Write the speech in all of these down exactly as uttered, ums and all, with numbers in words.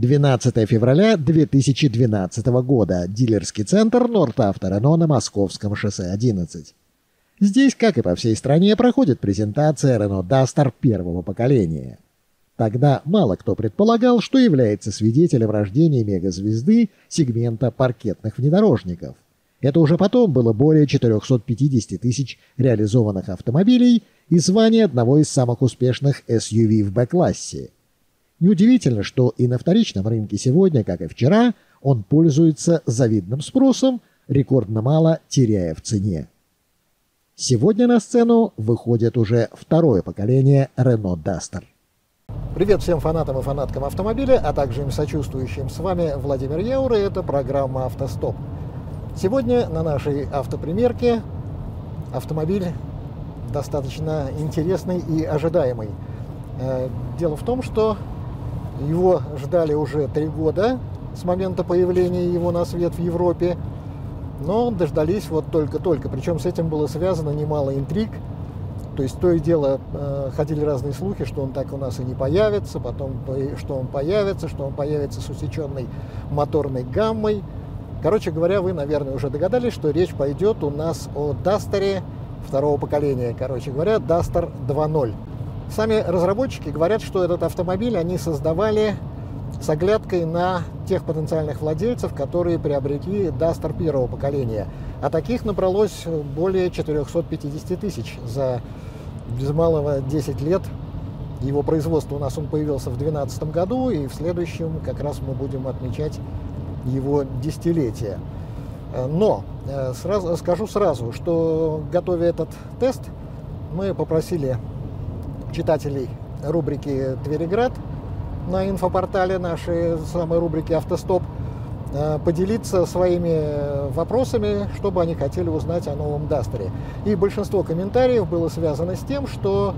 двенадцатое февраля две тысячи двенадцатого года. Дилерский центр Норд-Авто Рено на Московском шоссе одиннадцать. Здесь, как и по всей стране, проходит презентация Renault Duster первого поколения. Тогда мало кто предполагал, что является свидетелем рождения мегазвезды сегмента паркетных внедорожников. Это уже потом было более четырехсот пятидесяти тысяч реализованных автомобилей и звание одного из самых успешных эс ю ви в Б-классе. Неудивительно, что и на вторичном рынке сегодня, как и вчера, он пользуется завидным спросом, рекордно мало теряя в цене. Сегодня на сцену выходит уже второе поколение Renault Duster. Привет всем фанатам и фанаткам автомобиля, а также им сочувствующим. С вами Владимир Яур, и это программа «Автостоп». Сегодня на нашей автопримерке автомобиль достаточно интересный и ожидаемый. Дело в том, что его ждали уже три года с момента появления его на свет в Европе, но дождались вот только-только. Причем с этим было связано немало интриг. То есть то и дело ходили разные слухи, что он так у нас и не появится, потом что он появится, что он появится с усеченной моторной гаммой. Короче говоря, вы, наверное, уже догадались, что речь пойдет у нас о Дастере второго поколения. Короче говоря, Duster два ноль. Сами разработчики говорят, что этот автомобиль они создавали с оглядкой на тех потенциальных владельцев, которые приобрели Duster первого поколения. А таких набралось более четырехсот пятидесяти тысяч за без малого десять лет его производства. У нас он появился в две тысячи двенадцатом году, и в следующем как раз мы будем отмечать его десятилетие. Но сразу, скажу сразу, что, готовя этот тест, мы попросили читателей рубрики «Твериград» на инфопортале нашей самой рубрики «Автостоп» поделиться своими вопросами, что бы они хотели узнать о новом Дастере. И большинство комментариев было связано с тем, что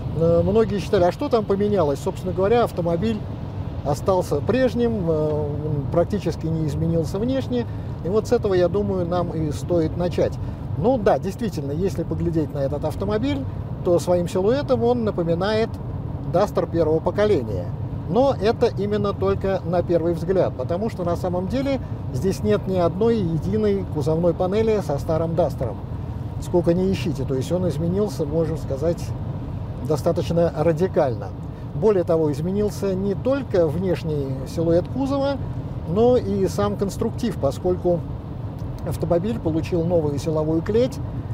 многие считали, а что там поменялось? Собственно говоря, автомобиль остался прежним, практически не изменился внешне. И вот с этого, я думаю, нам и стоит начать. Ну да, действительно, если поглядеть на этот автомобиль, то своим силуэтом он напоминает Duster первого поколения. Но это именно только на первый взгляд, потому что на самом деле здесь нет ни одной единой кузовной панели со старым Дастером. Сколько ни ищите, то есть он изменился, можно сказать, достаточно радикально. Более того, изменился не только внешний силуэт кузова, но и сам конструктив, поскольку автомобиль получил новую силовую клеть,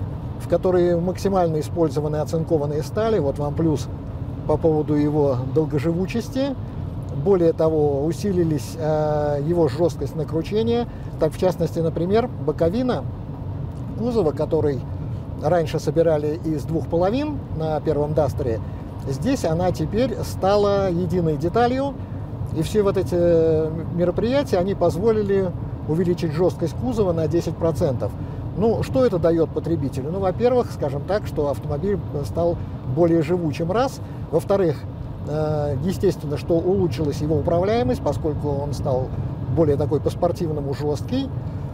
в которой максимально использованы оцинкованные стали. Вот вам плюс по поводу его долгоживучести. Более того, усилились э, его жесткость накручения. Так, в частности, например, боковина кузова, который раньше собирали из двух половин на первом Дастере, здесь она теперь стала единой деталью. И все вот эти мероприятия, они позволили увеличить жесткость кузова на десять процентов. Ну, что это дает потребителю? Ну, во-первых, скажем так, что автомобиль стал более живучим, раз. Во-вторых, естественно, что улучшилась его управляемость, поскольку он стал более такой по-спортивному жесткий,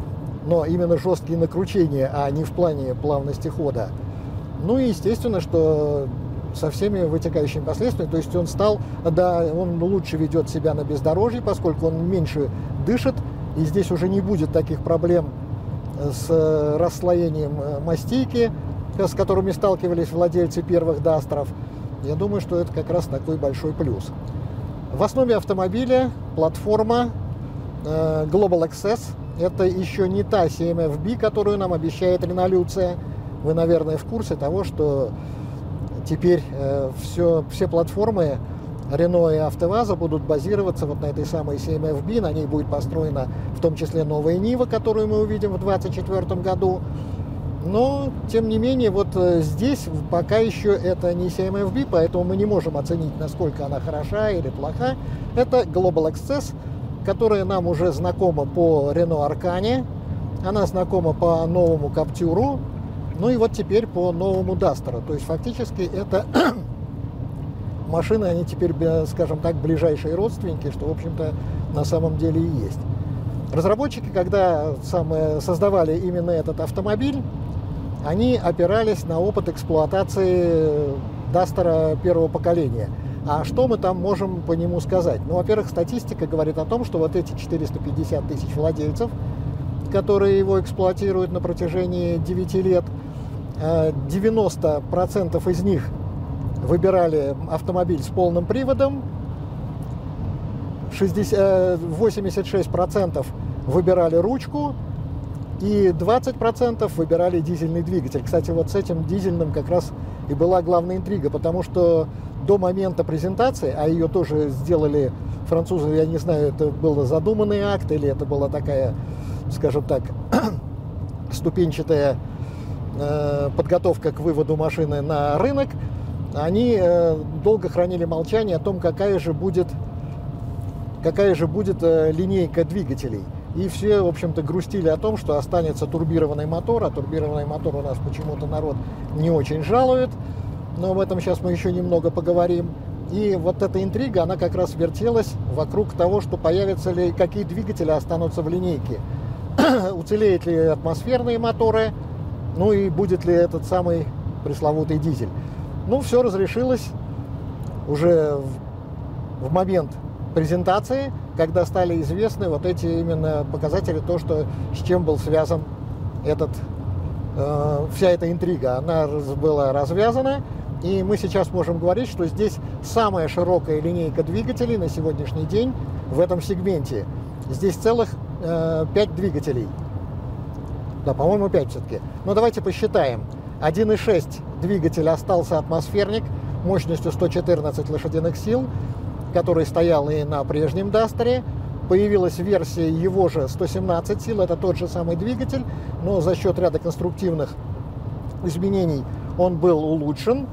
но именно жесткие накручения, а не в плане плавности хода. Ну и естественно, что со всеми вытекающими последствиями, то есть он стал, да, он лучше ведет себя на бездорожье, поскольку он меньше дышит, и здесь уже не будет таких проблем с расслоением мастейки, с которыми сталкивались владельцы первых Дастеров. Я думаю, что это как раз такой большой плюс. В основе автомобиля платформа э, Global Access. Это еще не та си эм эф би, которую нам обещает Renault. Вы, наверное, в курсе того, что теперь э, все, все платформы Renault и АвтоВАЗа будут базироваться вот на этой самой си эм эф би. На ней будет построена в том числе новая Нива, которую мы увидим в две тысячи двадцать четвёртом году. Но, тем не менее, вот здесь пока еще это не си эм эф би, поэтому мы не можем оценить, насколько она хороша или плоха. Это Global Access, которая нам уже знакома по Renault Аркане, она знакома по новому Каптюру, ну и вот теперь по новому Дастеру. То есть фактически это машины, они теперь, скажем так, ближайшие родственники, что, в общем-то, на самом деле и есть. Разработчики, когда самые создавали именно этот автомобиль, они опирались на опыт эксплуатации Дастера первого поколения. А что мы там можем по нему сказать? Ну, во-первых, статистика говорит о том, что вот эти четыреста пятьдесят тысяч владельцев, которые его эксплуатируют на протяжении девяти лет, девяносто процентов из них выбирали автомобиль с полным приводом, восемьдесят шесть процентов выбирали ручку и двадцать процентов выбирали дизельный двигатель. Кстати, вот с этим дизельным как раз и была главная интрига, потому что до момента презентации, а ее тоже сделали французы, я не знаю, это был задуманный акт или это была такая, скажем так, ступенчатая э, подготовка к выводу машины на рынок, они э, долго хранили молчание о том, какая же будет, какая же будет э, линейка двигателей. И все, в общем-то, грустили о том, что останется турбированный мотор, а турбированный мотор у нас почему-то народ не очень жалует, но об этом сейчас мы еще немного поговорим. И вот эта интрига, она как раз вертелась вокруг того, что появятся ли, какие двигатели останутся в линейке. Уцелеют ли атмосферные моторы, ну и будет ли этот самый пресловутый дизель. Ну, все разрешилось уже в, в момент презентации, когда стали известны вот эти именно показатели, то, что, с чем был связан этот, э, вся эта интрига. Она была развязана, и мы сейчас можем говорить, что здесь самая широкая линейка двигателей на сегодняшний день в этом сегменте. Здесь целых э, пять двигателей. Да, по-моему, пять все-таки. Но давайте посчитаем. один и шесть двигатель остался атмосферник мощностью сто четырнадцать лошадиных сил, который стоял и на прежнем Дастере. Появилась версия его же сто семнадцать сил, это тот же самый двигатель, но за счет ряда конструктивных изменений он был улучшен.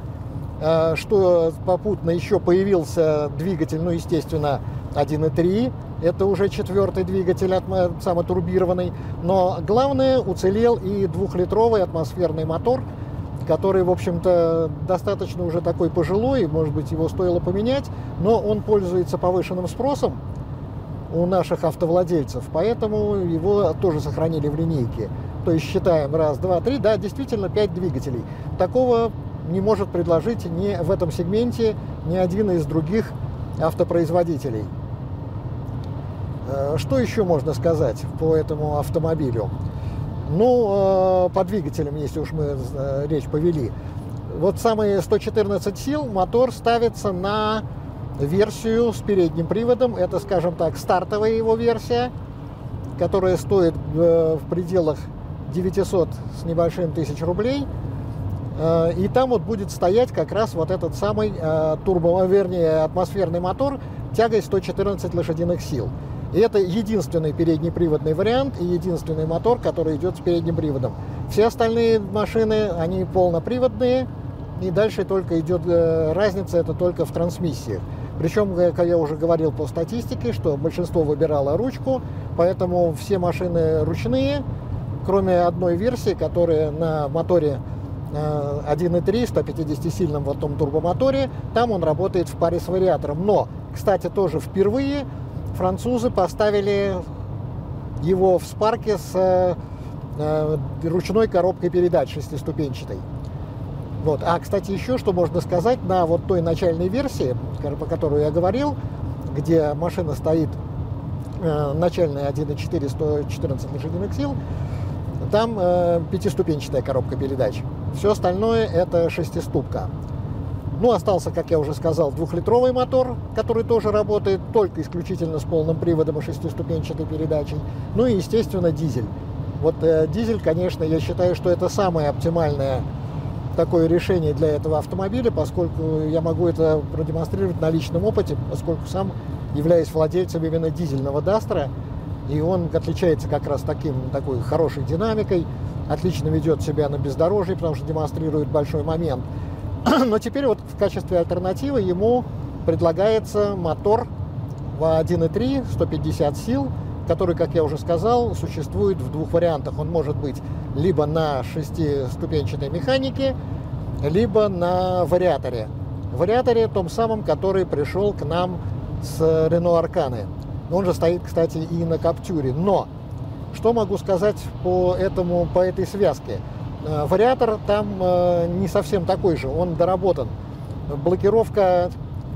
Что попутно еще появился двигатель, ну, естественно, один и три, это уже четвертый двигатель, самотурбированный. Но главное, уцелел и двухлитровый атмосферный мотор, который, в общем-то, достаточно уже такой пожилой, может быть, его стоило поменять, но он пользуется повышенным спросом у наших автовладельцев, поэтому его тоже сохранили в линейке. То есть считаем раз, два, три, да, действительно пять двигателей. Такого не может предложить ни в этом сегменте ни один из других автопроизводителей. Что еще можно сказать по этому автомобилю? Ну, по двигателям, если уж мы речь повели. Вот самые сто четырнадцать сил мотор ставится на версию с передним приводом. Это, скажем так, стартовая его версия, которая стоит в пределах девятисот с небольшим тысяч рублей. И там вот будет стоять как раз вот этот самый турбо, вернее, атмосферный мотор тягой сто четырнадцать лошадиных сил. И это единственный переднеприводный вариант и единственный мотор, который идет с передним приводом. Все остальные машины, они полноприводные, и дальше только идет разница, это только в трансмиссиях. Причем, как я уже говорил по статистике, что большинство выбирало ручку, поэтому все машины ручные, кроме одной версии, которая на моторе один и три, сто пятидесятисильном вот том турбомоторе, там он работает в паре с вариатором. Но, кстати, тоже впервые французы поставили его в спарке с э, ручной коробкой передач шестиступенчатой. Вот. А, кстати, еще что можно сказать, на вот той начальной версии, по которой я говорил, где машина стоит э, начальная один и четыре, сто четырнадцать лошадиных сил, там э, пятиступенчатая коробка передач. Все остальное это шестиступка. Ну, остался, как я уже сказал, двухлитровый мотор, который тоже работает только исключительно с полным приводом и шестиступенчатой передачей. Ну и, естественно, дизель. Вот э, дизель, конечно, я считаю, что это самое оптимальное такое решение для этого автомобиля, поскольку я могу это продемонстрировать на личном опыте, поскольку сам являюсь владельцем именно дизельного Дастера, и он отличается как раз таким, такой хорошей динамикой, отлично ведет себя на бездорожье, потому что демонстрирует большой момент. Но теперь вот в качестве альтернативы ему предлагается мотор в один и три, сто пятьдесят сил, который, как я уже сказал, существует в двух вариантах. Он может быть либо на шестиступенчатой механике, либо на вариаторе. Вариаторе том самом, который пришел к нам с Renault Arcane. Он же стоит, кстати, и на Каптюре. Но что могу сказать по этому, по этой связке? Вариатор там не совсем такой же, он доработан. Блокировка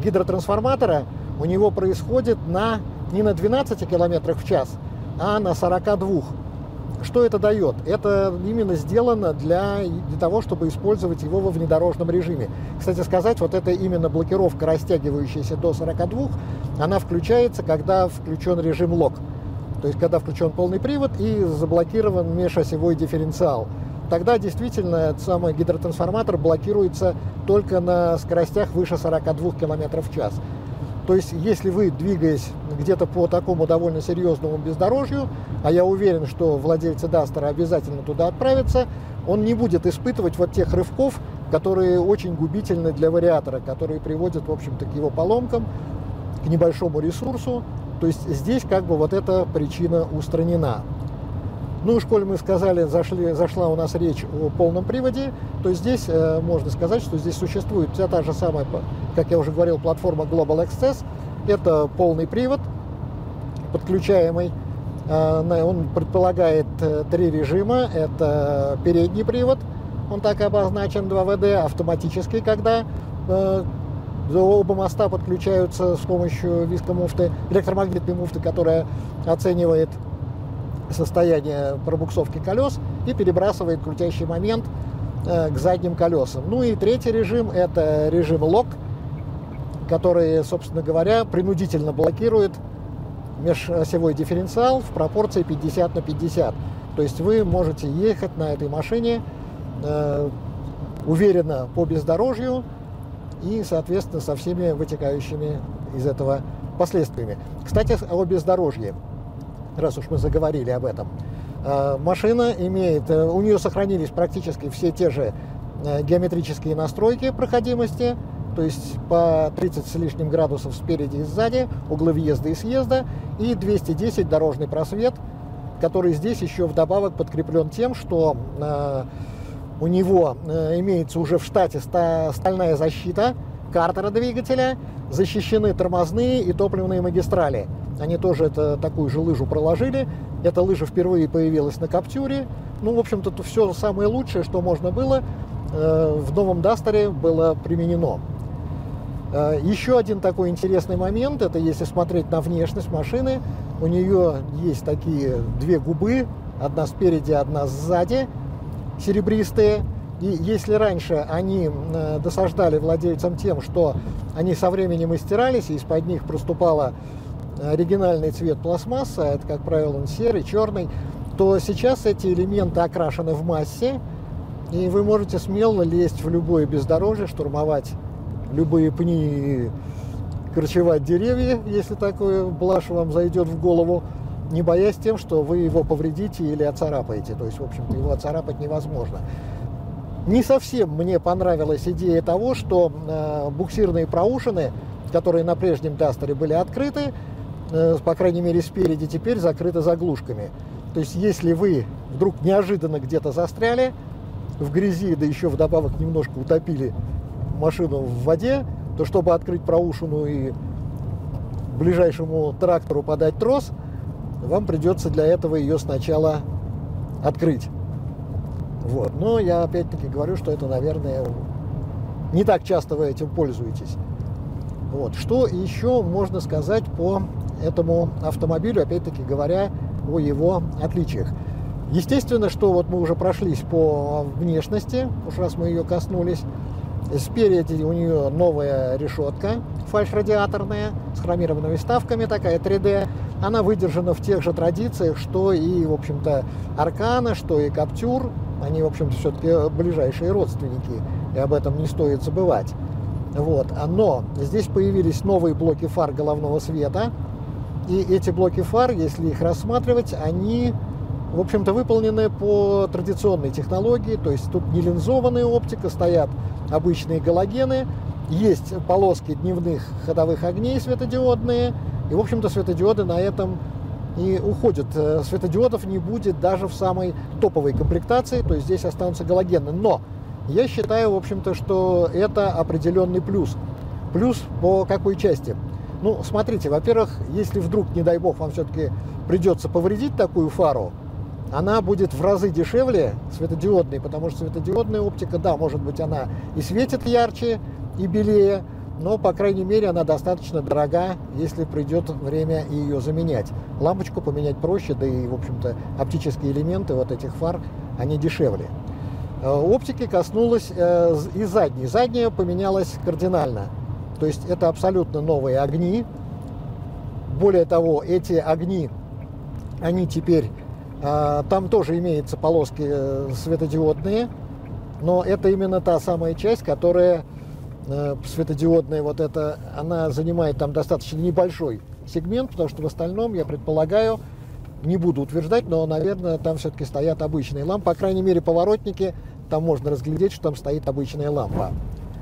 гидротрансформатора у него происходит на, не на двенадцати километрах в час, а на сорока двух. Что это дает? Это именно сделано для, для того, чтобы использовать его во внедорожном режиме. Кстати сказать, вот эта именно блокировка, растягивающаяся до сорока двух, она включается, когда включен режим лок. То есть, когда включен полный привод и заблокирован межосевой дифференциал. Тогда действительно этот самый гидротрансформатор блокируется только на скоростях выше сорока двух километров в час. То есть, если вы, двигаясь где-то по такому довольно серьезному бездорожью, а я уверен, что владельцы Дастера обязательно туда отправятся, он не будет испытывать вот тех рывков, которые очень губительны для вариатора, которые приводят, в общем-то, к его поломкам, к небольшому ресурсу. То есть, здесь как бы вот эта причина устранена. Ну, уж коль мы сказали, зашли, зашла у нас речь о полном приводе, то здесь э, можно сказать, что здесь существует вся та же самая, как я уже говорил, платформа Global Access. Это полный привод, подключаемый. Э, он предполагает э, три режима. Это передний привод, он так и обозначен, два вэ дэ, автоматический, когда э, оба моста подключаются с помощью вискомуфты, электромагнитной муфты, которая оценивает состояние пробуксовки колес и перебрасывает крутящий момент э, к задним колесам. Ну и третий режим — это режим лок, который, собственно говоря, принудительно блокирует межосевой дифференциал в пропорции пятьдесят на пятьдесят. То есть вы можете ехать на этой машине э, уверенно по бездорожью и, соответственно, со всеми вытекающими из этого последствиями. Кстати, о бездорожье. Раз уж мы заговорили об этом. Машина имеет, у нее сохранились практически все те же геометрические настройки проходимости, то есть по тридцать с лишним градусов спереди и сзади, углы въезда и съезда, и двести десять дорожный просвет, который здесь еще вдобавок подкреплен тем, что у него имеется уже в штате стальная защита картера двигателя, защищены тормозные и топливные магистрали. Они тоже это, такую же лыжу проложили. Эта лыжа впервые появилась на Каптюре. Ну, в общем-то, все самое лучшее, что можно было, э, в новом Дастере было применено. Э, еще один такой интересный момент, это если смотреть на внешность машины, у нее есть такие две губы, одна спереди, одна сзади, серебристые. И если раньше они э, досаждали владельцам тем, что они со временем истирались, и из-под них проступала оригинальный цвет пластмассы, это, как правило, он серый, черный, то сейчас эти элементы окрашены в массе, и вы можете смело лезть в любое бездорожье, штурмовать любые пни и корчевать деревья, если такое блажь вам зайдет в голову, не боясь тем, что вы его повредите или оцарапаете. То есть, в общем-то, его оцарапать невозможно. Не совсем мне понравилась идея того, что э, буксирные проушины, которые на прежнем Дастере были открыты, по крайней мере спереди, теперь закрыты заглушками. То есть если вы вдруг неожиданно где-то застряли в грязи, да еще вдобавок немножко утопили машину в воде, то чтобы открыть проушину и ближайшему трактору подать трос, вам придется для этого ее сначала открыть. Вот. Но я опять-таки говорю, что это, наверное, не так часто вы этим пользуетесь. Вот. Что еще можно сказать по этому автомобилю, опять-таки говоря о его отличиях? Естественно, что вот мы уже прошлись по внешности, уж раз мы ее коснулись. Спереди у нее новая решетка фальш-радиаторная с хромированными вставками, такая три дэ. Она выдержана в тех же традициях, что и, в общем-то, Аркана, что и Каптюр. Они, в общем-то, все-таки ближайшие родственники, и об этом не стоит забывать. Вот. Но здесь появились новые блоки фар головного света, и эти блоки фар, если их рассматривать, они, в общем-то, выполнены по традиционной технологии, то есть тут не линзованная оптика, стоят обычные галогены, есть полоски дневных ходовых огней светодиодные, и, в общем-то, светодиоды на этом и уходят. Светодиодов не будет даже в самой топовой комплектации, то есть здесь останутся галогены. Но я считаю, в общем-то, что это определенный плюс. Плюс по какой части? Ну, смотрите, во-первых, если вдруг, не дай бог, вам все-таки придется повредить такую фару, она будет в разы дешевле светодиодной, потому что светодиодная оптика, да, может быть, она и светит ярче, и белее, но, по крайней мере, она достаточно дорога, если придет время ее заменять. Лампочку поменять проще, да и, в общем-то, оптические элементы вот этих фар, они дешевле. Оптики коснулась и задней. Задняя поменялась кардинально. То есть это абсолютно новые огни. Более того, эти огни, они теперь, там тоже имеются полоски светодиодные, но это именно та самая часть, которая светодиодная, вот эта, она занимает там достаточно небольшой сегмент, потому что в остальном, я предполагаю, не буду утверждать, но, наверное, там все-таки стоят обычные лампы. По крайней мере, поворотники, там можно разглядеть, что там стоит обычная лампа.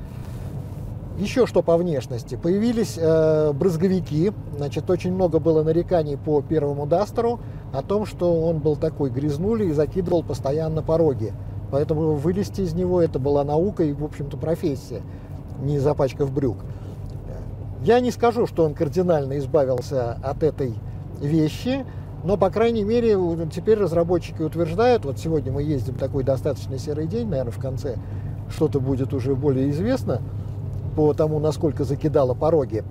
Еще что по внешности. Появились э, брызговики. Значит, очень много было нареканий по первому Дастеру о том, что он был такой грязнули и закидывал постоянно пороги. Поэтому вылезти из него это была наука и, в общем-то, профессия, не запачкав брюк. Я не скажу, что он кардинально избавился от этой вещи, но, по крайней мере, теперь разработчики утверждают, вот сегодня мы ездим такой достаточно серый день, наверное, в конце что-то будет уже более известно по тому, насколько закидало пороги.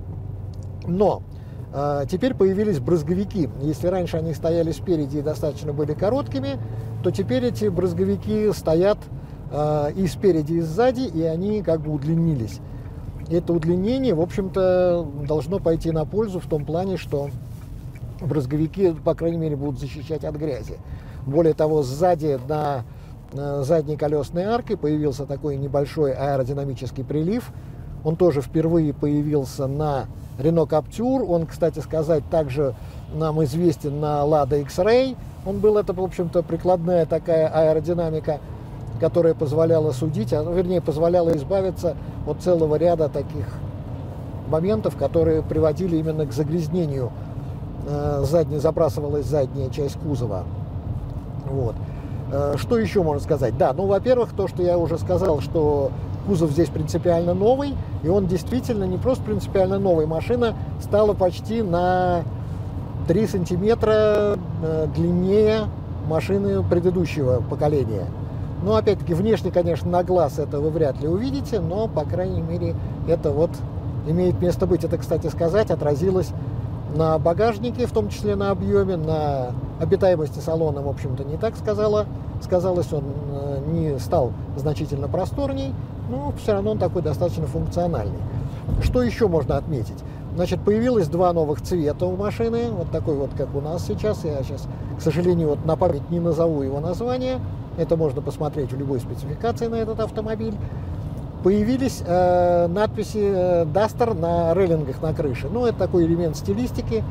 Но э, теперь появились брызговики. Если раньше они стояли спереди и достаточно были короткими, то теперь эти брызговики стоят э, и спереди, и сзади, и они как бы удлинились. Это удлинение, в общем-то, должно пойти на пользу в том плане, что брызговики, по крайней мере, будут защищать от грязи. Более того, сзади на, на задней колесной арке появился такой небольшой аэродинамический прилив. Он тоже впервые появился на Renault Captur. Он, кстати сказать, также нам известен на Lada X-Ray. Он был, это, в общем-то, прикладная такая аэродинамика, которая позволяла судить, а, вернее, позволяла избавиться от целого ряда таких моментов, которые приводили именно к загрязнению. Э, задней, забрасывалась задняя часть кузова. Вот. Э, что еще можно сказать? Да, ну, во-первых, то, что я уже сказал, что кузов здесь принципиально новый, и он действительно не просто принципиально новый. Машина стала почти на три сантиметра длиннее машины предыдущего поколения. Ну, опять-таки, внешне, конечно, на глаз это вы вряд ли увидите, но, по крайней мере, это вот имеет место быть. Это, кстати сказать, отразилось на багажнике, в том числе на объеме, на обитаемости салона, в общем-то, не так сказала. Сказалось, он не стал значительно просторней, но все равно он такой достаточно функциональный. Что еще можно отметить? Значит, появилось два новых цвета у машины, вот такой вот, как у нас сейчас. Я сейчас, к сожалению, вот на память не назову его название. Это можно посмотреть в любой спецификации на этот автомобиль. Появились э, надписи э, Duster на рейлингах на крыше. Ну, это такой элемент стилистики.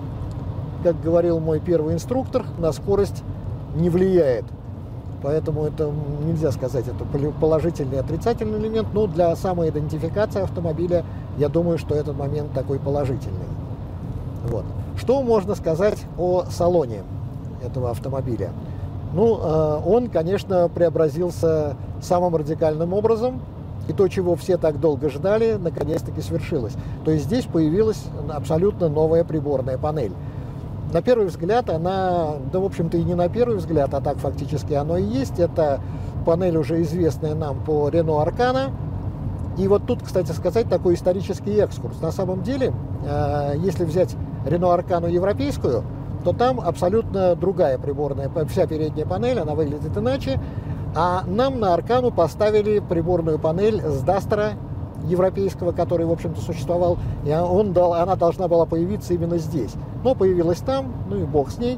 Как говорил мой первый инструктор, на скорость не влияет. Поэтому это нельзя сказать, это положительный и отрицательный элемент. Но для самоидентификации автомобиля, я думаю, что этот момент такой положительный. Вот. Что можно сказать о салоне этого автомобиля? Ну, э, он, конечно, преобразился самым радикальным образом. И то, чего все так долго ждали, наконец-таки свершилось. То есть здесь появилась абсолютно новая приборная панель. На первый взгляд она, да, в общем-то, и не на первый взгляд, а так фактически оно и есть. Это панель, уже известная нам по Renault Arcana. И вот тут, кстати сказать, такой исторический экскурс. На самом деле, э, если взять Renault Arcana европейскую, то там абсолютно другая приборная, вся передняя панель, она выглядит иначе. А нам на Аркану поставили приборную панель с Дастера европейского, который, в общем-то, существовал. И он дал, она должна была появиться именно здесь. Но появилась там, ну и бог с ней.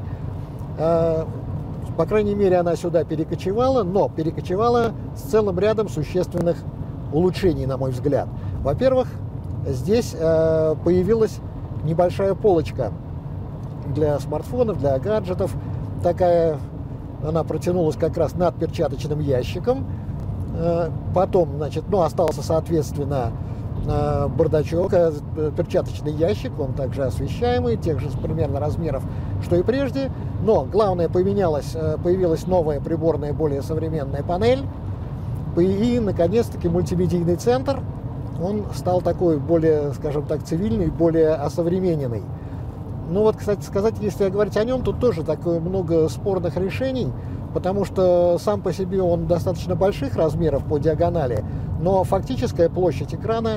По крайней мере, она сюда перекочевала, но перекочевала с целым рядом существенных улучшений, на мой взгляд. Во-первых, здесь появилась небольшая полочка для смартфонов, для гаджетов. Такая, она протянулась как раз над перчаточным ящиком. Потом, значит, ну, остался, соответственно, бардачок, перчаточный ящик, он также освещаемый, тех же примерно размеров, что и прежде. Но главное, поменялась, появилась новая приборная, более современная панель. И, наконец-таки, мультимедийный центр. Он стал такой более, скажем так, цивильный, более осовремененный. Ну вот, кстати сказать, если говорить о нем, тут тоже такое много спорных решений, потому что сам по себе он достаточно больших размеров по диагонали, но фактическая площадь экрана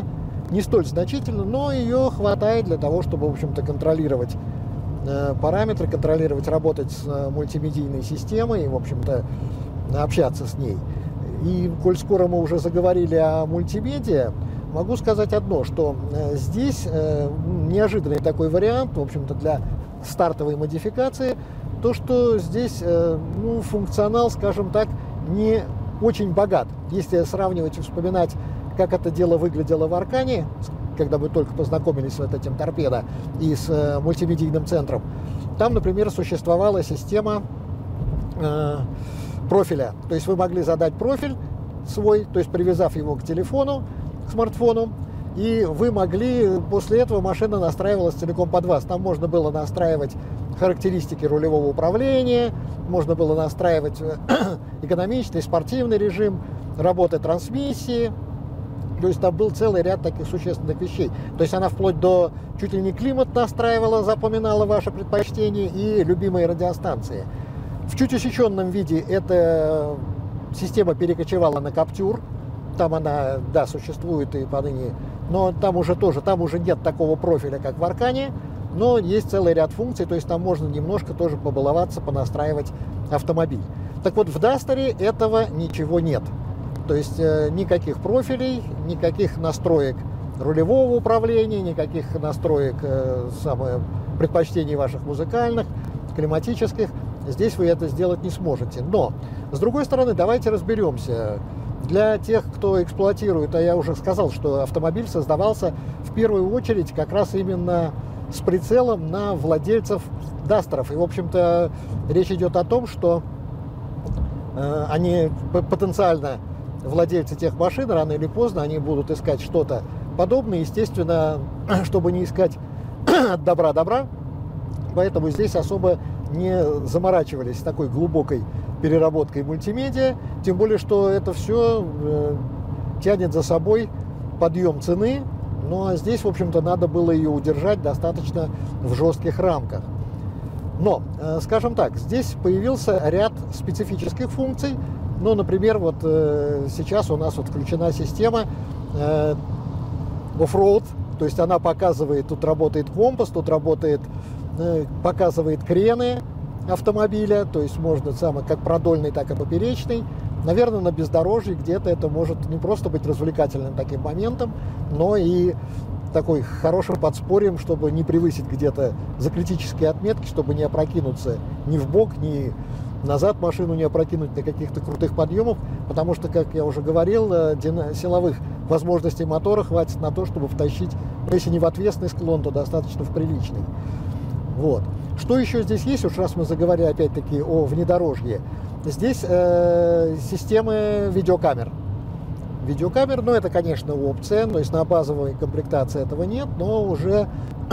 не столь значительна, но ее хватает для того, чтобы, в общем-то, контролировать э, параметры, контролировать, работать с э, мультимедийной системой и, в общем-то, общаться с ней. И, коль скоро мы уже заговорили о мультимедиа, могу сказать одно, что э, здесь э, неожиданный такой вариант, в общем-то, для стартовой модификации, то, что здесь э, ну, функционал, скажем так, не очень богат. Если сравнивать и вспоминать, как это дело выглядело в Аркане, когда мы только познакомились с вот этим торпедо и с э, мультимедийным центром, там, например, существовала система э, профиля. То есть вы могли задать профиль свой, то есть привязав его к телефону, к смартфону, и вы могли, после этого машина настраивалась целиком под вас. Там можно было настраивать характеристики рулевого управления, можно было настраивать экономичный, спортивный режим, работы трансмиссии. То есть там был целый ряд таких существенных вещей. То есть она вплоть до чуть ли не климат настраивала, запоминала ваши предпочтения и любимые радиостанции. В чуть усеченном виде эта система перекочевала на Capture. Там она, да, существует и поныне, но там уже тоже, там уже нет такого профиля, как в Аркане, но есть целый ряд функций, то есть там можно немножко тоже побаловаться, понастраивать автомобиль. Так вот, в Дастере этого ничего нет. То есть э, никаких профилей, никаких настроек рулевого управления, никаких настроек э, самое, предпочтений ваших музыкальных, климатических. Здесь вы это сделать не сможете. Но, с другой стороны, давайте разберемся. Для тех, кто эксплуатирует, а я уже сказал, что автомобиль создавался в первую очередь как раз именно с прицелом на владельцев Дастеров. И, в общем-то, речь идет о том, что э, они потенциально владельцы тех машин, рано или поздно они будут искать что-то подобное, естественно, чтобы не искать от добра добра. Поэтому здесь особо не заморачивались с такой глубокой переработкой мультимедиа, тем более, что это все э, тянет за собой подъем цены, ну а здесь, в общем-то, надо было ее удержать достаточно в жестких рамках. Но, э, скажем так, здесь появился ряд специфических функций, ну, например, вот э, сейчас у нас вот включена система э, оффроуд, то есть она показывает, тут работает компас, тут работает, э, показывает крены автомобиля, то есть можно самое как продольный, так и поперечный. Наверное, на бездорожье где-то это может не просто быть развлекательным таким моментом, но и такой хорошим подспорьем, чтобы не превысить где-то за критические отметки, чтобы не опрокинуться ни в бок, ни назад машину не опрокинуть на каких-то крутых подъемах, потому что, как я уже говорил, силовых возможностей мотора хватит на то, чтобы втащить, если не в отвесный склон, то достаточно в приличный. Вот. Что еще здесь есть, уж раз мы заговорили опять-таки о внедорожье, здесь э, системы видеокамер. Видеокамер, ну это, конечно, опция, то есть на базовой комплектации этого нет, но уже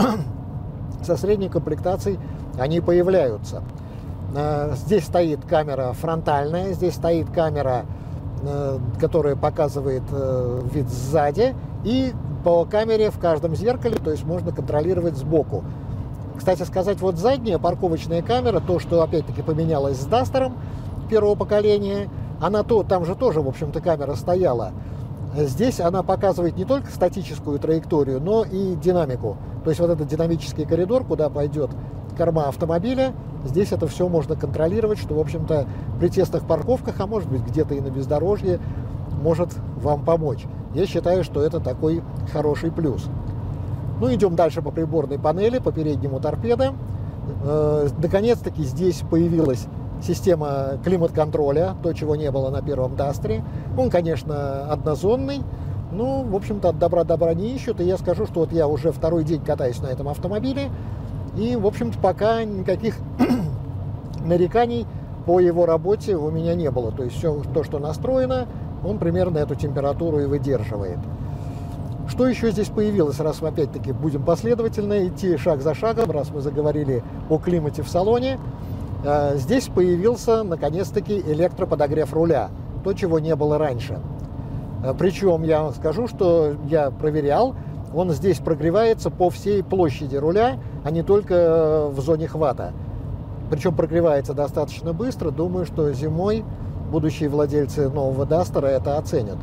со средней комплектацией они появляются. Э, здесь стоит камера фронтальная, здесь стоит камера, э, которая показывает э, вид сзади, и по камере в каждом зеркале, то есть можно контролировать сбоку. Кстати сказать, вот задняя парковочная камера, то, что опять-таки поменялось с Дастером первого поколения, она то, там же тоже, в общем-то, камера стояла. Здесь она показывает не только статическую траекторию, но и динамику. То есть вот этот динамический коридор, куда пойдет корма автомобиля, здесь это все можно контролировать, что, в общем-то, при тесных парковках, а может быть где-то и на бездорожье, может вам помочь. Я считаю, что это такой хороший плюс. Ну, идем дальше по приборной панели, по переднему торпедо. Э, наконец-таки здесь появилась система климат-контроля, то, чего не было на первом Дастере. Он, конечно, однозонный, но, в общем-то, от добра добра не ищут. И я скажу, что вот я уже второй день катаюсь на этом автомобиле, и, в общем-то, пока никаких нареканий по его работе у меня не было. То есть все то, что настроено, он примерно эту температуру и выдерживает. Что еще здесь появилось, раз мы опять-таки будем последовательно идти шаг за шагом, раз мы заговорили о климате в салоне, здесь появился наконец-таки электроподогрев руля, то, чего не было раньше. Причем я вам скажу, что я проверял, он здесь прогревается по всей площади руля, а не только в зоне хвата. Причем прогревается достаточно быстро, думаю, что зимой будущие владельцы нового Дастера это оценят.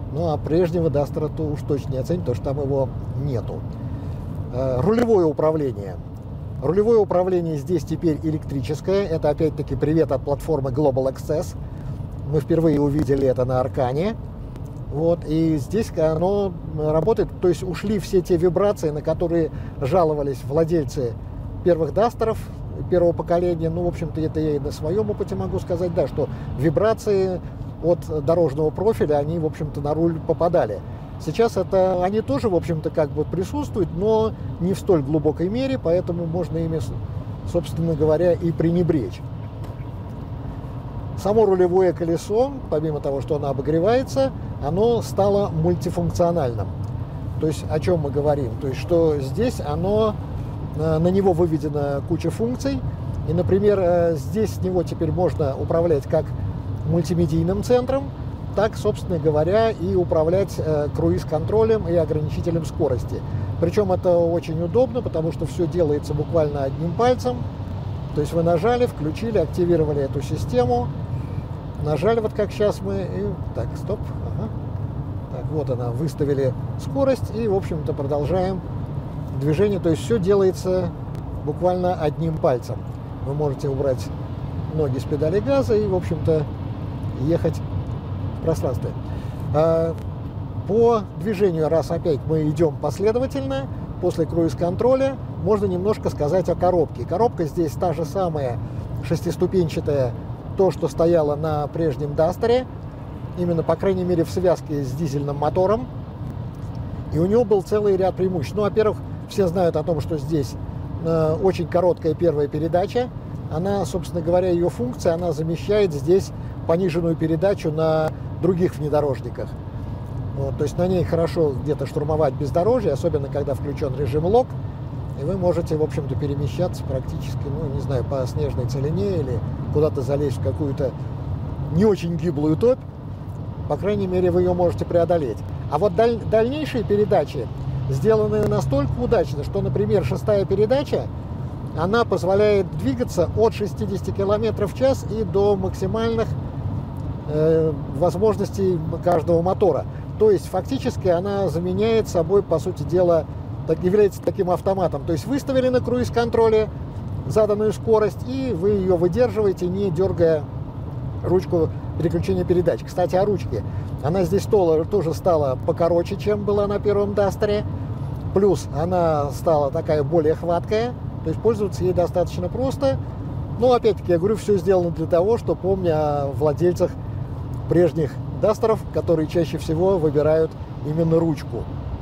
Ну а прежнего Дастера-то уж точно не оценить, потому что там его нету. Рулевое управление. Рулевое управление здесь теперь электрическое. Это опять-таки привет от платформы Global Access. Мы впервые увидели это на Аркане. Вот, и здесь оно работает, то есть ушли все те вибрации, на которые жаловались владельцы первых Дастеров первого поколения. Ну, в общем-то, это я и на своем опыте могу сказать, да, что вибрации от дорожного профиля, они, в общем-то, на руль попадали. Сейчас это, они тоже, в общем-то, как бы присутствуют, но не в столь глубокой мере, поэтому можно ими, собственно говоря, и пренебречь. Само рулевое колесо, помимо того, что оно обогревается, оно стало мультифункциональным. То есть о чем мы говорим? То есть что здесь оно, на него выведена куча функций. И, например, здесь с него теперь можно управлять как мультимедийным центром, так, собственно говоря, и управлять круиз-контролем и ограничителем скорости. Причем это очень удобно, потому что все делается буквально одним пальцем. То есть вы нажали, включили, активировали эту систему. Нажали, вот как сейчас мы, и так, стоп, ага. Так, вот она, выставили скорость и, в общем-то, продолжаем движение. То есть все делается буквально одним пальцем. Вы можете убрать ноги с педали газа и, в общем-то, ехать в пространстве. По движению, раз опять мы идем последовательно, после круиз-контроля, можно немножко сказать о коробке. Коробка здесь та же самая, шестиступенчатая, то, что стояло на прежнем Дастере, именно, по крайней мере, в связке с дизельным мотором. И у него был целый ряд преимуществ. Ну, во-первых, все знают о том, что здесь э, очень короткая первая передача. Она, собственно говоря, ее функция, она замещает здесь пониженную передачу на других внедорожниках. Вот, то есть на ней хорошо где-то штурмовать бездорожье, особенно когда включен режим лок. И вы можете, в общем-то, перемещаться практически, ну, не знаю, по снежной целине или куда-то залезть в какую-то не очень гиблую топь. По крайней мере, вы ее можете преодолеть. А вот даль- дальнейшие передачи сделаны настолько удачно, что, например, шестая передача, она позволяет двигаться от шестидесяти километров в час и до максимальных э, возможностей каждого мотора. То есть, фактически, она заменяет собой, по сути дела, так, является таким автоматом. То есть выставили на круиз-контроле заданную скорость, и вы ее выдерживаете, не дергая ручку переключения передач. Кстати, о ручке. Она здесь тоже стала покороче, чем была на первом Дастере. Плюс она стала такая более хваткая. То есть пользоваться ей достаточно просто. Но, опять-таки, я говорю, все сделано для того, что, помня о владельцах прежних Дастеров, которые чаще всего выбирают именно ручку.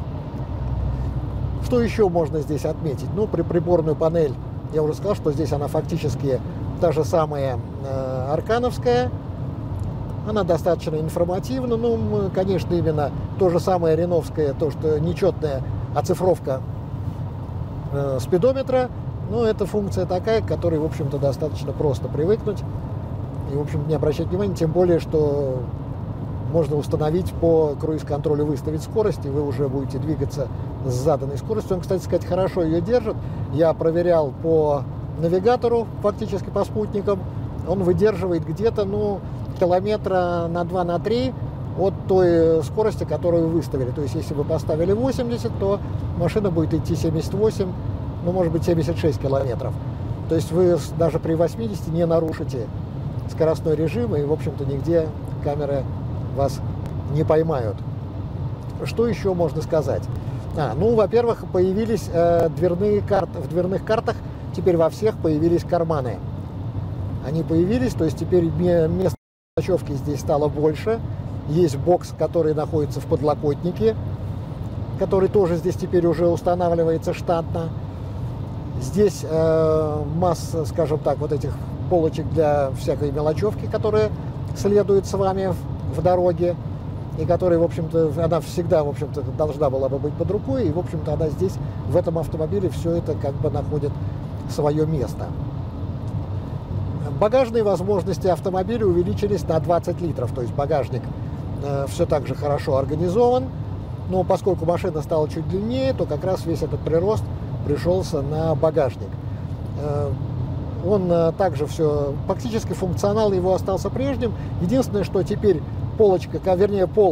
Что еще можно здесь отметить? Ну, при приборную панель, я уже сказал, что здесь она фактически та же самая э, аркановская. Она достаточно информативна. Ну, конечно, именно то же самое реновское, то, что нечетная оцифровка э, спидометра. Но это функция такая, к которой, в общем-то, достаточно просто привыкнуть. И, в общем, не обращать внимания, тем более, что можно установить по круиз-контролю, выставить скорость, и вы уже будете двигаться с заданной скоростью. Он, кстати сказать, хорошо ее держит. Я проверял по навигатору, фактически по спутникам. Он выдерживает где-то, ну, километра на два на три от той скорости, которую вы выставили. То есть, если вы поставили восемьдесят, то машина будет идти семьдесят восемь, ну, может быть, семьдесят шесть километров. То есть, вы даже при восьмидесяти не нарушите скоростной режим, и, в общем-то, нигде камеры вас не поймают. Что еще можно сказать? А, ну, во-первых, появились э, дверные карты. В дверных картах теперь во всех появились карманы. Они появились, то есть теперь место ночевки здесь стало больше. Есть бокс, который находится в подлокотнике, который тоже здесь теперь уже устанавливается штатно. Здесь э, масса, скажем так, вот этих полочек для всякой мелочевки, которые следуют с вами в, в дороге, и которая, в общем-то, она всегда, в общем-то, должна была бы быть под рукой, и, в общем-то, она здесь, в этом автомобиле, все это как бы находит свое место. Багажные возможности автомобиля увеличились на двадцать литров, то есть багажник э, все так же хорошо организован, но поскольку машина стала чуть длиннее, то как раз весь этот прирост пришелся на багажник. Э, он э, также все, фактически функционал его остался прежним. Единственное, что теперь полочка, вернее пол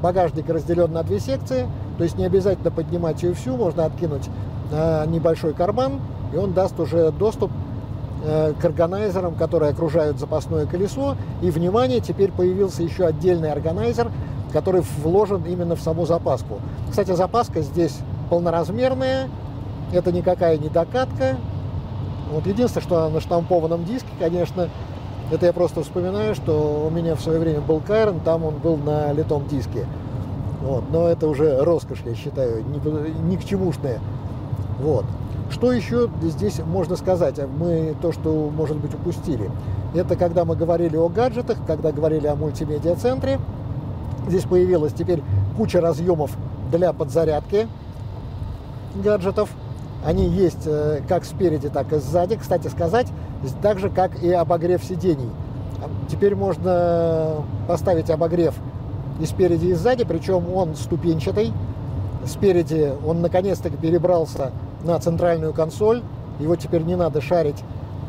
багажник разделен на две секции, то есть не обязательно поднимать ее всю, можно откинуть э, небольшой карман, и он даст уже доступ э, к органайзерам, которые окружают запасное колесо. И, внимание, теперь появился еще отдельный органайзер, который вложен именно в саму запаску. Кстати, запаска здесь полноразмерная, это никакая не докатка. Вот единственное, что на штампованном диске, конечно, это я просто вспоминаю, что у меня в свое время был Кайрон, там он был на литом диске. Вот. Но это уже роскошь, я считаю, ни, ни к чемушная. Вот. Что еще здесь можно сказать? Мы то, что, может быть, упустили. Это когда мы говорили о гаджетах, когда говорили о мультимедиа-центре. Здесь появилась теперь куча разъемов для подзарядки гаджетов. Они есть как спереди, так и сзади. Кстати сказать, так же, как и обогрев сидений. Теперь можно поставить обогрев и спереди, и сзади, причем он ступенчатый. Спереди он наконец-то перебрался на центральную консоль. Его теперь не надо шарить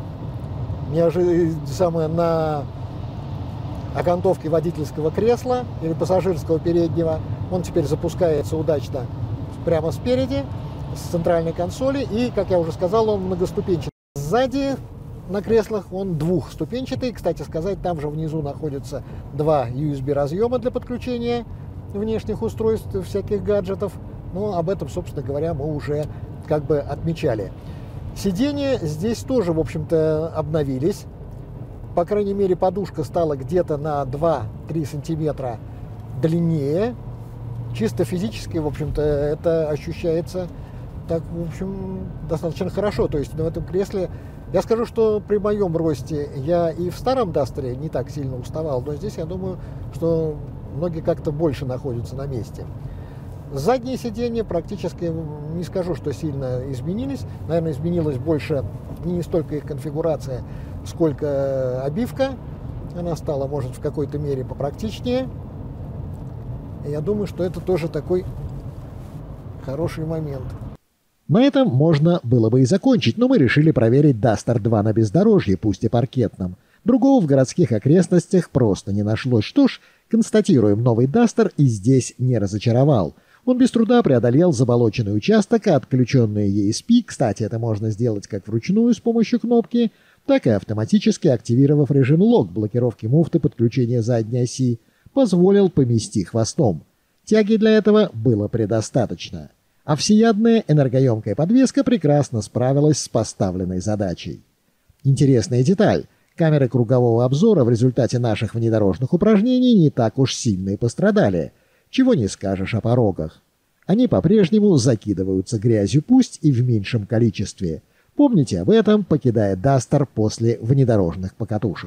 неожиданно самое на окантовке водительского кресла или пассажирского переднего. Он теперь запускается удачно прямо спереди, с центральной консоли. И, как я уже сказал, он многоступенчатый. Сзади на креслах он двухступенчатый. Кстати сказать, там же внизу находятся два ю эс би разъема для подключения внешних устройств, всяких гаджетов. Но об этом, собственно говоря, мы уже как бы отмечали. Сиденья здесь тоже, в общем-то, обновились. По крайней мере, подушка стала где-то на два-три сантиметра длиннее. Чисто физически, в общем-то, это ощущается так, в общем, достаточно хорошо. То есть в этом кресле, я скажу, что при моем росте я и в старом Дастере не так сильно уставал, но здесь, я думаю, что многие как-то больше находятся на месте. Задние сиденья практически, не скажу, что сильно изменились. Наверное, изменилась больше не столько их конфигурация, сколько обивка. Она стала, может, в какой-то мере попрактичнее. И я думаю, что это тоже такой хороший момент. На этом можно было бы и закончить, но мы решили проверить Дастер два на бездорожье, пусть и паркетном. Другого в городских окрестностях просто не нашлось. Что ж, констатируем, новый Дастер и здесь не разочаровал. Он без труда преодолел заболоченный участок, а отключенные и эс пи, кстати, это можно сделать как вручную с помощью кнопки, так и автоматически активировав режим лок блокировки муфты подключения задней оси, позволил помести хвостом. Тяги для этого было предостаточно. А всеядная энергоемкая подвеска прекрасно справилась с поставленной задачей. Интересная деталь. Камеры кругового обзора в результате наших внедорожных упражнений не так уж сильно и пострадали. Чего не скажешь о порогах. Они по-прежнему закидываются грязью, пусть и в меньшем количестве. Помните об этом, покидая Дастер после внедорожных покатушек.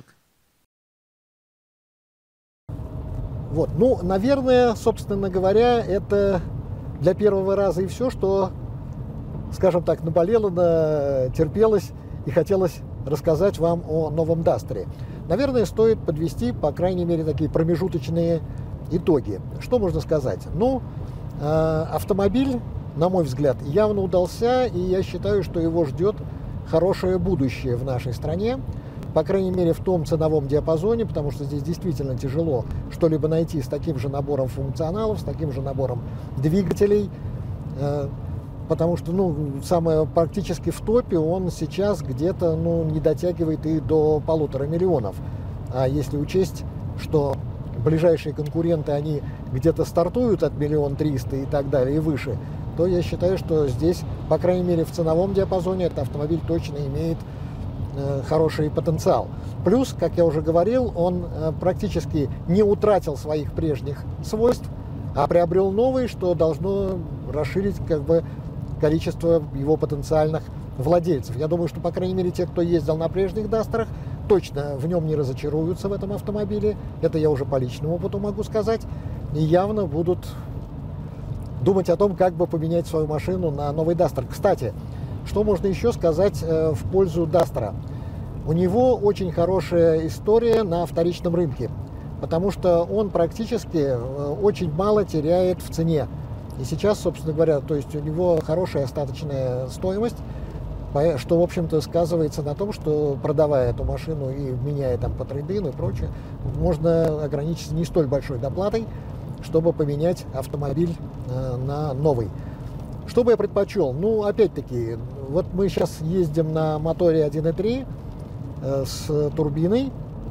Вот, ну, наверное, собственно говоря, это для первого раза и все, что, скажем так, наболело, терпелось и хотелось рассказать вам о новом Дастере. Наверное, стоит подвести, по крайней мере, такие промежуточные итоги. Что можно сказать? Ну, э, автомобиль, на мой взгляд, явно удался, и я считаю, что его ждет хорошее будущее в нашей стране. По крайней мере, в том ценовом диапазоне, потому что здесь действительно тяжело что-либо найти с таким же набором функционалов, с таким же набором двигателей. Э, потому что, ну, самое практически в топе он сейчас где-то, ну, не дотягивает и до полутора миллионов. А если учесть, что ближайшие конкуренты, они где-то стартуют от миллион триста и так далее и выше, то я считаю, что здесь, по крайней мере, в ценовом диапазоне этот автомобиль точно имеет э, хороший потенциал. Плюс, как я уже говорил, он э, практически не утратил своих прежних свойств, а приобрел новые, что должно расширить как бы количество его потенциальных владельцев. Я думаю, что, по крайней мере, те, кто ездил на прежних Дастерах, точно в нем не разочаруются в этом автомобиле. Это я уже по личному опыту могу сказать. И явно будут думать о том, как бы поменять свою машину на новый Дастер. Кстати, что можно еще сказать э, в пользу Дастера? У него очень хорошая история на вторичном рынке, потому что он практически э, очень мало теряет в цене. И сейчас, собственно говоря, то есть у него хорошая остаточная стоимость, что, в общем-то, сказывается на том, что, продавая эту машину и меняя там по трейд-ину и прочее, можно ограничиться не столь большой доплатой. чтобы поменять автомобиль э, на новый. Что бы я предпочел? Ну, опять-таки, вот мы сейчас ездим на моторе один и три э, с турбиной.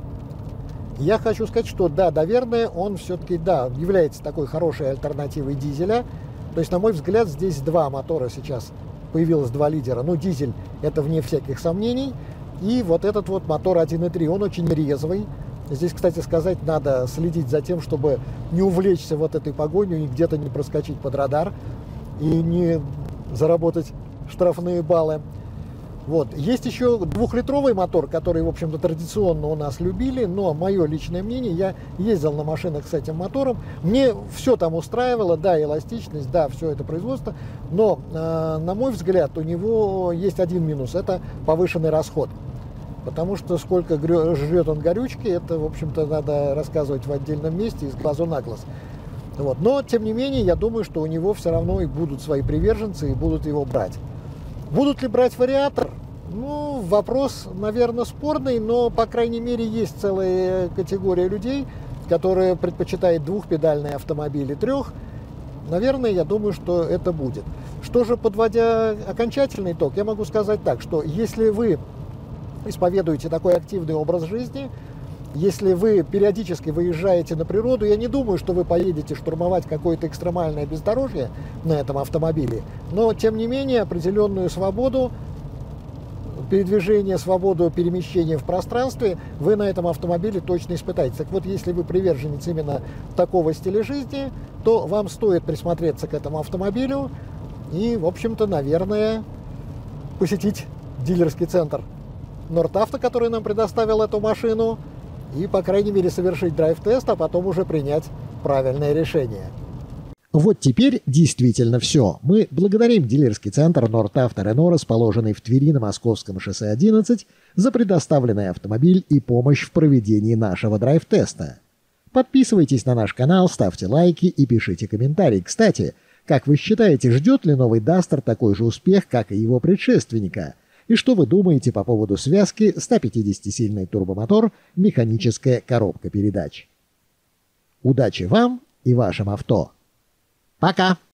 Я хочу сказать, что да, наверное, он все-таки, да, является такой хорошей альтернативой дизеля. То есть, на мой взгляд, здесь два мотора сейчас, появилось два лидера. Ну, дизель — это вне всяких сомнений. И вот этот вот мотор один и три, он очень резвый. Здесь, кстати сказать, надо следить за тем, чтобы не увлечься вот этой погонью и где-то не проскочить под радар и не заработать штрафные баллы. Вот. Есть еще двухлитровый мотор, который, в общем-то, традиционно у нас любили, но мое личное мнение, я ездил на машинах с этим мотором, мне все там устраивало, да, эластичность, да, все это производство, но, э, на мой взгляд, у него есть один минус, это повышенный расход. Потому что сколько жрет он горючки, это, в общем-то, надо рассказывать в отдельном месте, из глазу на глаз. Вот. Но, тем не менее, я думаю, что у него все равно и будут свои приверженцы, и будут его брать. Будут ли брать вариатор? Ну, вопрос, наверное, спорный, но, по крайней мере, есть целая категория людей, которые предпочитают двухпедальные автомобили трех. Наверное, я думаю, что это будет. Что же, подводя окончательный итог, я могу сказать так, что если вы исповедуете такой активный образ жизни, если вы периодически выезжаете на природу, я не думаю, что вы поедете штурмовать какое-то экстремальное бездорожье на этом автомобиле, но, тем не менее, определенную свободу передвижения, свободу перемещения в пространстве вы на этом автомобиле точно испытаете. Так вот, если вы приверженец именно такого стиля жизни, то вам стоит присмотреться к этому автомобилю и, в общем-то, наверное, посетить дилерский центр Нортавто, который нам предоставил эту машину, и, по крайней мере, совершить драйв-тест, а потом уже принять правильное решение. Вот теперь действительно все. Мы благодарим дилерский центр Нортавто Рено, расположенный в Твери на Московском шоссе одиннадцать, за предоставленный автомобиль и помощь в проведении нашего драйв-теста. Подписывайтесь на наш канал, ставьте лайки и пишите комментарии. Кстати, как вы считаете, ждет ли новый Дастер такой же успех, как и его предшественника? И что вы думаете по поводу связки сто пятидесятисильный турбомотор, механическая коробка передач? Удачи вам и вашим авто! Пока!